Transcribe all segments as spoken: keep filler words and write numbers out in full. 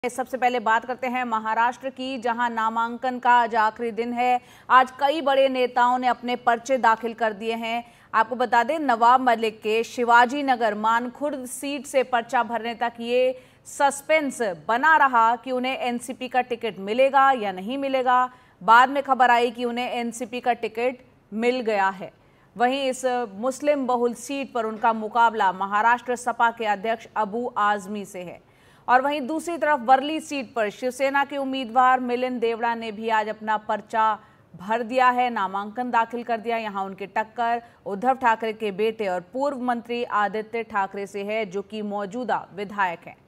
सबसे पहले बात करते हैं महाराष्ट्र की, जहां नामांकन का आज आखिरी दिन है। आज कई बड़े नेताओं ने अपने पर्चे दाखिल कर दिए हैं। आपको बता दें, नवाब मलिक के शिवाजी नगर मानखुर्द सीट से पर्चा भरने तक ये सस्पेंस बना रहा कि उन्हें एनसीपी का टिकट मिलेगा या नहीं मिलेगा। बाद में खबर आई कि उन्हें एनसीपी का टिकट मिल गया है। वहीं इस मुस्लिम बहुल सीट पर उनका मुकाबला महाराष्ट्र सपा के अध्यक्ष अबू आजमी से है। और वहीं दूसरी तरफ वर्ली सीट पर शिवसेना के उम्मीदवार मिलिंद देवड़ा ने भी आज अपना पर्चा भर दिया है, नामांकन दाखिल कर दिया। यहां उनकी टक्कर उद्धव ठाकरे के बेटे और पूर्व मंत्री आदित्य ठाकरे से है, जो कि मौजूदा विधायक हैं।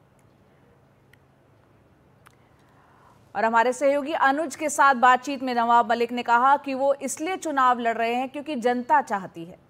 और हमारे सहयोगी अनुज के साथ बातचीत में नवाब मलिक ने कहा कि वो इसलिए चुनाव लड़ रहे हैं क्योंकि जनता चाहती है।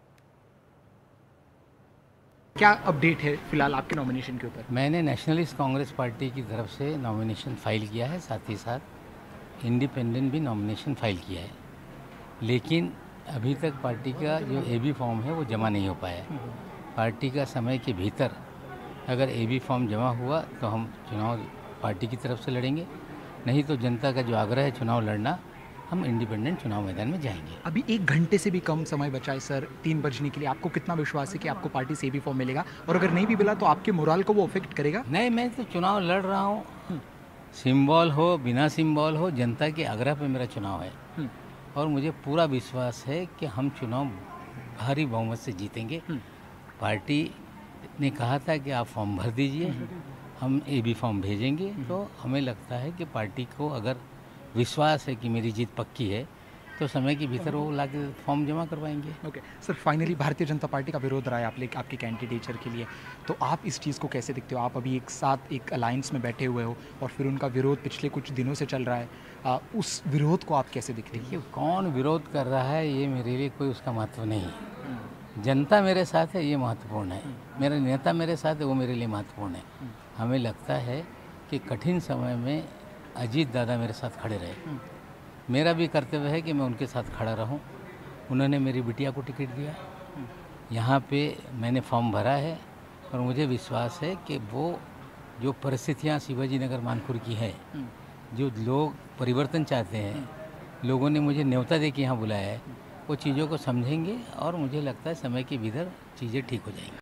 क्या अपडेट है फिलहाल आपके नॉमिनेशन के ऊपर? मैंने नेशनलिस्ट कांग्रेस पार्टी की तरफ से नॉमिनेशन फाइल किया है, साथ ही साथ इंडिपेंडेंट भी नॉमिनेशन फाइल किया है, लेकिन अभी तक पार्टी का जो एबी फॉर्म है वो जमा नहीं हो पाया है। पार्टी का समय के भीतर अगर एबी फॉर्म जमा हुआ तो हम चुनाव पार्टी की तरफ से लड़ेंगे, नहीं तो जनता का जो आग्रह है चुनाव लड़ना, हम इंडिपेंडेंट चुनाव मैदान में जाएंगे। अभी एक घंटे से भी कम समय बचा है सर तीन बजने के लिए। आपको कितना विश्वास है कि आपको पार्टी से भी फॉर्म मिलेगा, और अगर नहीं भी मिला तो आपके मोराल को वो अफेक्ट करेगा? नहीं, मैं तो चुनाव लड़ रहा हूँ, सिंबल हो बिना सिंबल हो, जनता के आग्रह पे मेरा चुनाव है और मुझे पूरा विश्वास है कि हम चुनाव भारी बहुमत से जीतेंगे। पार्टी ने कहा था कि आप फॉर्म भर दीजिए, हम ए बी फॉर्म भेजेंगे, तो हमें लगता है कि पार्टी को अगर विश्वास है कि मेरी जीत पक्की है तो समय के भीतर वो लाके फॉर्म जमा करवाएंगे। Okay sir, finally Bharatiya Janata party का विरोध रहा है आप लेके आपके कैंडिडेचर के लिए, तो आप इस चीज़ को कैसे देखते हो? आप अभी एक साथ एक अलायंस में बैठे हुए हो और फिर उनका विरोध पिछले कुछ दिनों से चल रहा है, आ, उस विरोध को आप कैसे देखते हैं? देखिए, कौन विरोध कर रहा है ये मेरे लिए कोई उसका महत्व नहीं है। जनता मेरे साथ है ये महत्वपूर्ण है, मेरा नेता मेरे साथ है वो मेरे लिए महत्वपूर्ण है। हमें लगता है कि कठिन समय में अजीत दादा मेरे साथ खड़े रहे, मेरा भी कर्तव्य है कि मैं उनके साथ खड़ा रहूं। उन्होंने मेरी बिटिया को टिकट दिया, यहाँ पे मैंने फॉर्म भरा है और मुझे विश्वास है कि वो जो परिस्थितियाँ शिवाजी नगर मानखुर की है, जो लोग परिवर्तन चाहते हैं, लोगों ने मुझे न्योता दे के यहाँ बुलाया है, वो चीज़ों को समझेंगे और मुझे लगता है समय के भीतर चीज़ें ठीक हो जाएंगी।